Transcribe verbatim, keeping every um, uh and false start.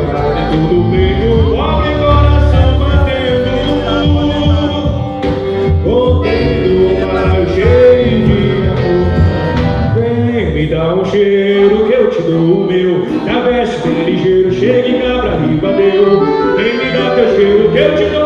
Tudo peito, pobre coração batendo, contendo para o cheio de amor. Vem me dá um cheiro que eu te dou o meu. Na veste bem ligeiro, chega e cabra riba deu. Vem me dá teu cheiro que eu te dou.